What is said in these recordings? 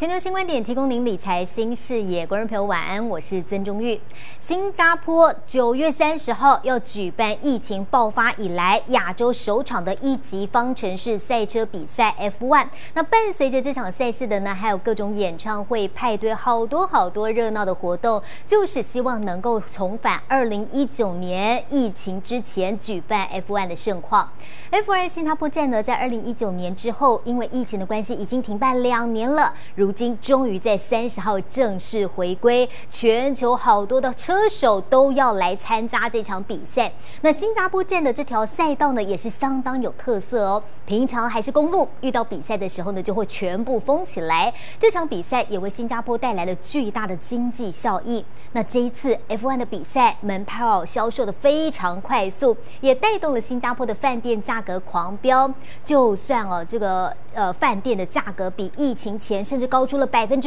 全球新观点提供您理财新视野，观众朋友晚安，我是曾中玉。新加坡9月30号要举办疫情爆发以来亚洲首场的一级方程式赛车比赛 F1。那伴随着这场赛事的呢，还有各种演唱会、派对，好多热闹的活动，就是希望能够重返2019年疫情之前举办 F1 的盛况。F1 新加坡站呢，在2019年之后，因为疫情的关系，已经停办2年了。如今终于在30号正式回归，全球好多的车手都要来参加这场比赛。那新加坡站的这条赛道呢，也是相当有特色哦。平常还是公路，遇到比赛的时候呢，就会全部封起来。这场比赛也为新加坡带来了巨大的经济效益。那这一次 F1 的比赛门票销售的非常快速，也带动了新加坡的饭店价格狂飙。就算这个饭店的价格比疫情前甚至高出了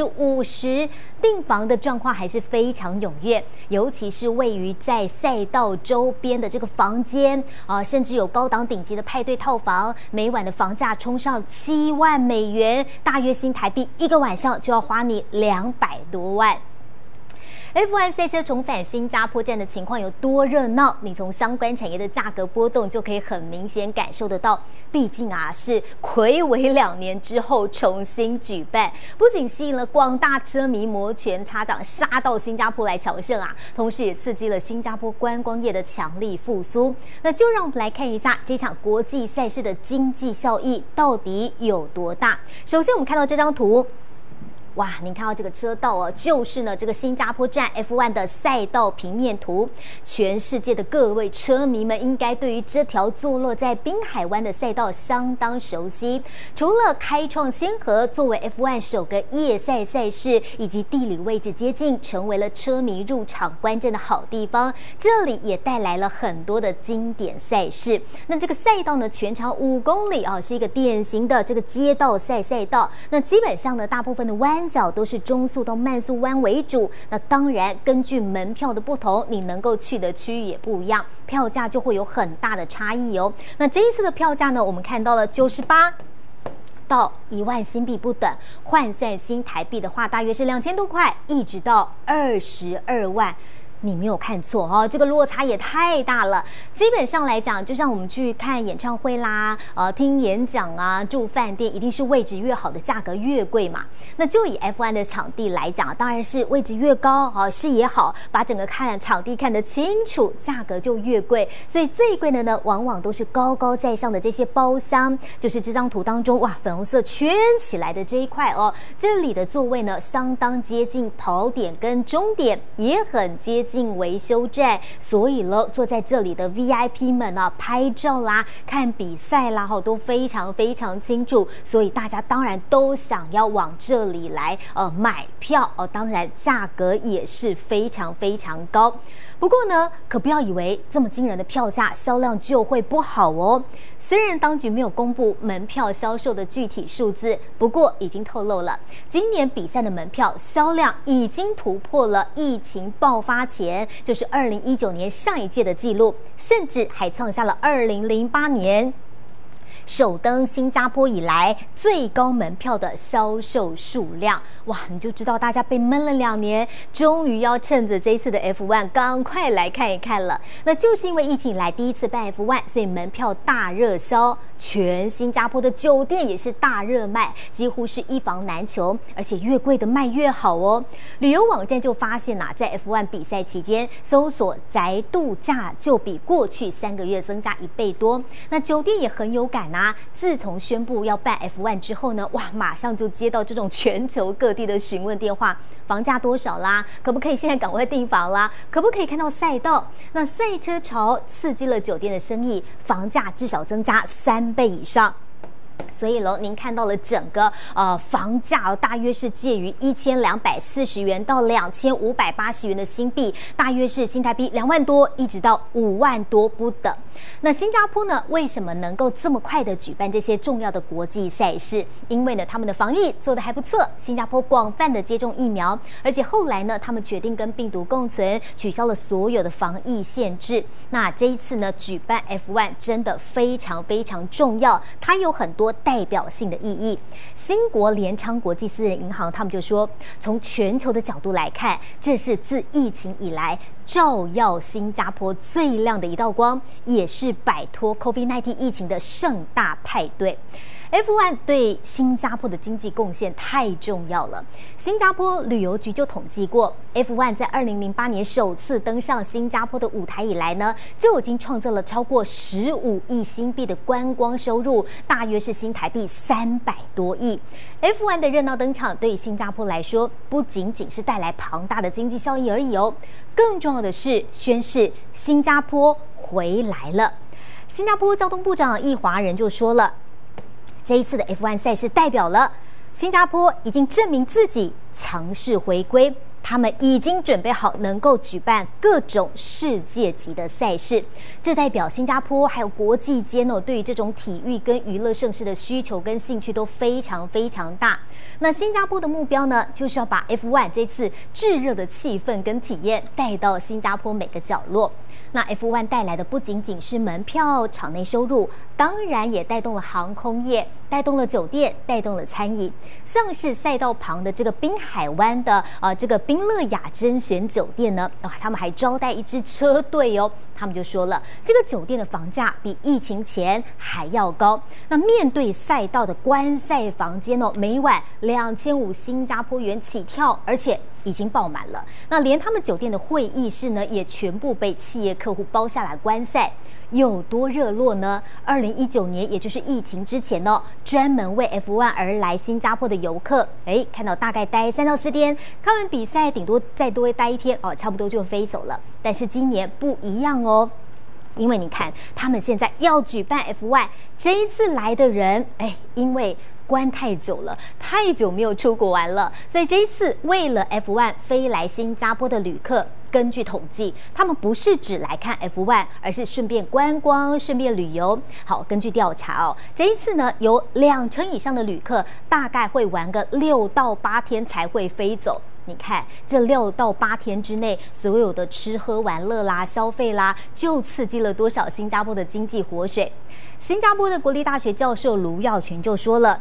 50%，订房的状况还是非常踊跃，尤其是位于在赛道周边的这个房间甚至有高档顶级的派对套房，每晚的房价冲上7万美元，大约新台币1个晚上就要花你200多万。F1 赛车重返新加坡站的情况有多热闹？你从相关产业的价格波动就可以很明显感受得到。毕竟是睽违2年之后重新举办，不仅吸引了广大车迷摩拳擦掌杀到新加坡来朝圣同时也刺激了新加坡观光业的强力复苏。那就让我们来看一下这场国际赛事的经济效益到底有多大。首先我们看到这张图。哇，您看到这个车道就是呢这个新加坡站 F1 的赛道平面图。全世界的各位车迷们应该对于这条坐落在滨海湾的赛道相当熟悉。除了开创先河，作为 F1 首个夜赛赛事，以及地理位置接近，成为了车迷入场观阵的好地方。这里也带来了很多的经典赛事。那这个赛道呢，全长5公里是一个典型的这个街道赛道。那基本上呢，大部分的弯角都是中速到慢速弯为主。那当然根据门票的不同，你能够去的区域也不一样，票价就会有很大的差异哦。那这一次的票价呢，我们看到了98到1万新币不等，换算新台币的话，大约是2000多块，一直到22万。你没有看错这个落差也太大了。基本上来讲，就像我们去看演唱会啦，听演讲住饭店，一定是位置越好的价格越贵嘛。那就以 F1 的场地来讲，当然是位置越高视野好，把整个场地看得清楚，价格就越贵。所以最贵的呢，往往都是高高在上的这些包厢，就是这张图当中粉红色圈起来的这一块这里的座位呢，相当接近跑点跟终点，也很接近维修站，所以坐在这里的 VIP 们拍照啦、看比赛啦都非常清楚，所以大家当然都想要往这里来买票当然价格也是非常高。不过呢，可不要以为这么惊人的票价销量就会不好哦。虽然当局没有公布门票销售的具体数字，不过已经透露了，今年比赛的门票销量已经突破了疫情爆发前，就是2019年上一届的记录，甚至还创下了2008年首登新加坡以来最高门票的销售数量。哇，你就知道大家被闷了2年，终于要趁着这一次的 F1 赶快来看一看了。那就是因为疫情以来第一次办 F1， 所以门票大热销，全新加坡的酒店也是大热卖，几乎是一房难求，而且越贵的卖越好哦。旅游网站就发现在 F1 比赛期间，搜索宅度假就比过去3个月增加1倍多。那酒店也很有感自从宣布要办 F1 之后呢，马上就接到这种全球各地的询问电话，房价多少啦？可不可以现在赶快订房啦？可不可以看到赛道？那赛车潮刺激了酒店的生意，房价至少增加3倍以上。所以您看到了整个房价大约是介于1240元到2580元的新币，大约是新台币2万多一直到5万多不等。那新加坡呢，为什么能够这么快的举办这些重要的国际赛事？因为呢，他们的防疫做得还不错，新加坡广泛的接种疫苗，而且后来呢，他们决定跟病毒共存，取消了所有的防疫限制。那这一次呢，举办 F1 真的非常重要，它有很多多代表性的意义。新国联昌国际私人银行他们就说，从全球的角度来看，这是自疫情以来照耀新加坡最亮的一道光，也是摆脱 COVID-19 疫情的盛大派对。F1 对新加坡的经济贡献太重要了。新加坡旅游局就统计过 ，F1 在2008年首次登上新加坡的舞台以来呢，就已经创造了超过15亿新币的观光收入，大约是新台币300多亿。F1 的热闹登场，对于新加坡来说，不仅仅是带来庞大的经济效益而已哦，更重要的是宣示新加坡回来了。新加坡交通部长易华仁就说了，这一次的 F1 赛事代表了新加坡已经证明自己强势回归，他们已经准备好能够举办各种世界级的赛事，这代表新加坡还有国际间对于这种体育跟娱乐盛事的需求跟兴趣都非常非常大。那新加坡的目标呢，就是要把 F1 这次炙热的气氛跟体验带到新加坡每个角落。那 F1 带来的不仅仅是门票、场内收入，当然也带动了航空业，带动了酒店，带动了餐饮。像是赛道旁的这个滨海湾的这个宾乐雅甄选酒店呢，他们还招待一支车队哦。他们就说了，这个酒店的房价比疫情前还要高。那面对赛道的观赛房间每晚2500新加坡元起跳，而且已经爆满了。那连他们酒店的会议室呢，也全部被企业客户包下来观赛。有多热络呢？2019年，也就是疫情之前专门为 F1 而来新加坡的游客，看到大概待3到4天，看完比赛顶多再多待1天差不多就飞走了。但是今年不一样哦。因为你看，他们现在要举办 F1， 这一次来的人，因为关太久了，太久没有出国玩了，所以这一次为了 F1 飞来新加坡的旅客，根据统计，他们不是只来看 F1， 而是顺便观光、顺便旅游。好，根据调查这一次呢，有20%以上的旅客大概会玩个6到8天才会飞走。你看，这6到8天之内，所有的吃喝玩乐啦、消费啦，就刺激了多少新加坡的经济活水。新加坡的国立大学教授卢耀群就说了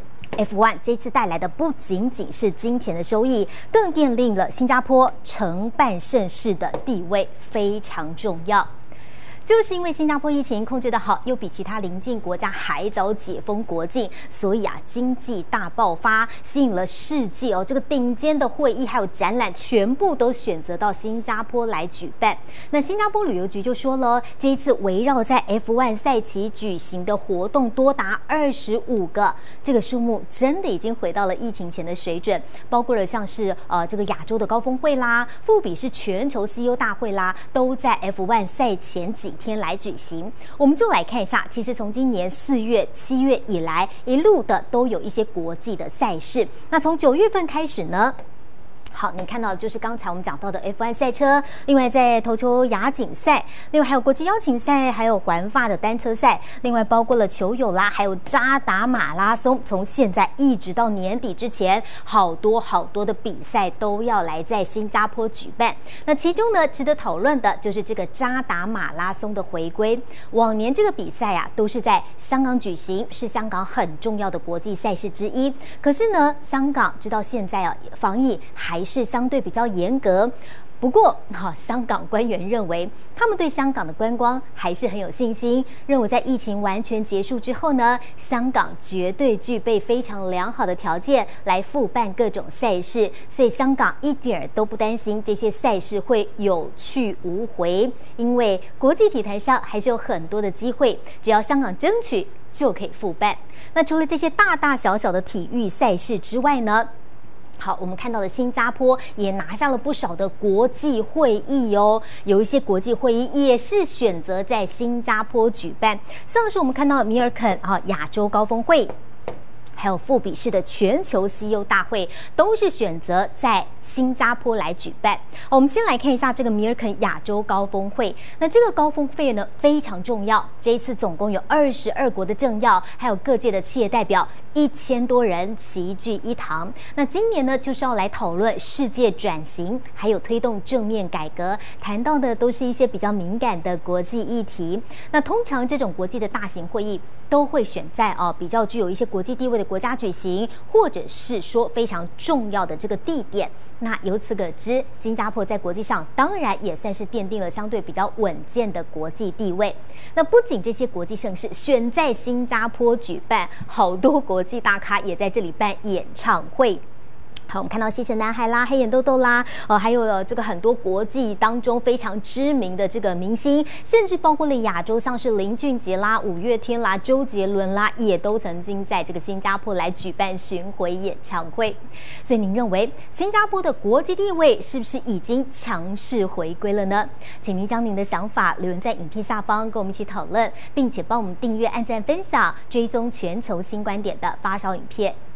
，F1 这次带来的不仅仅是金钱的收益，更奠定了新加坡承办盛事的地位，非常重要。就是因为新加坡疫情控制得好，又比其他邻近国家还早解封国境，所以经济大爆发，吸引了世界这个顶尖的会议还有展览，全部都选择到新加坡来举办。那新加坡旅游局就说了，这一次围绕在 F1 赛期举行的活动多达25个，这个数目真的已经回到了疫情前的水准，包括了像是这个亚洲的高峰会啦，富比士全球 CEO 大会啦，都在 F1 赛前几天来举行。我们就来看一下，其实从今年4月、7月以来，一路的都有一些国际的赛事。那从9月份开始呢，好，你看到的就是刚才我们讲到的 F1 赛车，另外在头球亚锦赛，另外还有国际邀请赛，还有环法的单车赛，另外包括了球友啦，还有渣打马拉松，从现在一直到年底之前，好多的比赛都要来在新加坡举办。那其中呢，值得讨论的就是这个渣打马拉松的回归。往年这个比赛都是在香港举行，是香港很重要的国际赛事之一。可是呢，香港直到现在防疫还是相对比较严格。不过香港官员认为，他们对香港的观光还是很有信心，认为在疫情完全结束之后呢，香港绝对具备非常良好的条件来复办各种赛事，所以香港一点都不担心这些赛事会有去无回，因为国际体坛上还是有很多的机会，只要香港争取就可以复办。那除了这些大大小小的体育赛事之外呢，好，我们看到的新加坡也拿下了不少的国际会议哦，有一些国际会议也是选择在新加坡举办，像是我们看到的米尔肯亚洲高峰会，还有富比士的全球 CEO 大会，都是选择在新加坡来举办。我们先来看一下这个米尔肯亚洲高峰会。那这个高峰会呢非常重要，这一次总共有22国的政要，还有各界的企业代表，1000多人齐聚一堂。那今年呢，就是要来讨论世界转型，还有推动正面改革，谈到的都是一些比较敏感的国际议题。那通常这种国际的大型会议都会选在比较具有一些国际地位的国家举行，或者是说非常重要的这个地点。那由此可知，新加坡在国际上当然也算是奠定了相对比较稳健的国际地位。那不仅这些国际盛事选在新加坡举办，好多国际大咖也在这里办演唱会。好，我们看到西城男孩啦、黑眼豆豆啦，还有这个很多国际当中非常知名的这个明星，甚至包括了亚洲，像是林俊杰啦、五月天啦、周杰伦啦，也都曾经在这个新加坡来举办巡回演唱会。所以您认为新加坡的国际地位是不是已经强势回归了呢？请您将您的想法留言在影片下方，跟我们一起讨论，并且帮我们订阅、按赞、分享，追踪全球新观点的发烧影片。